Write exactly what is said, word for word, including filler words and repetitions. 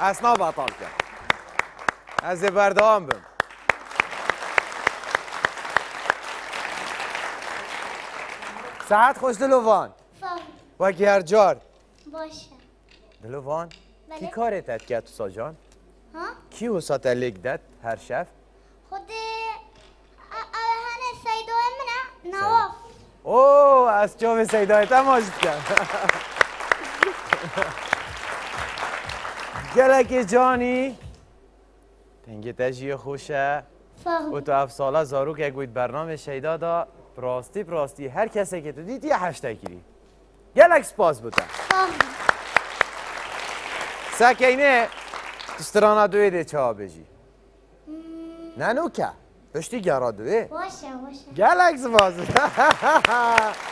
اسنا بطال کرد از بردوام بم ساعت خوش دلوڤان وکی هر جار باشه دلوڤان بله. کی کارت ات کرد تو ساجان؟ ها؟ کی وسط لیک داد هر شب؟ خود هنه سیدای منه نواف اوه از چوب سیدایت هم ماجد کرد گلک جانی تنگی تجیه خوشه و تو هفت ساله زاروک یک گوید برنامه شیدا دا پراستی پراستی هر کسی که تو دید یه هشته گیری گلک سپاس بودن سکینه استرانا دوی ده چه بجی نه نوکه پشتی گرا دوی باشه باشه گلک سپاس بودن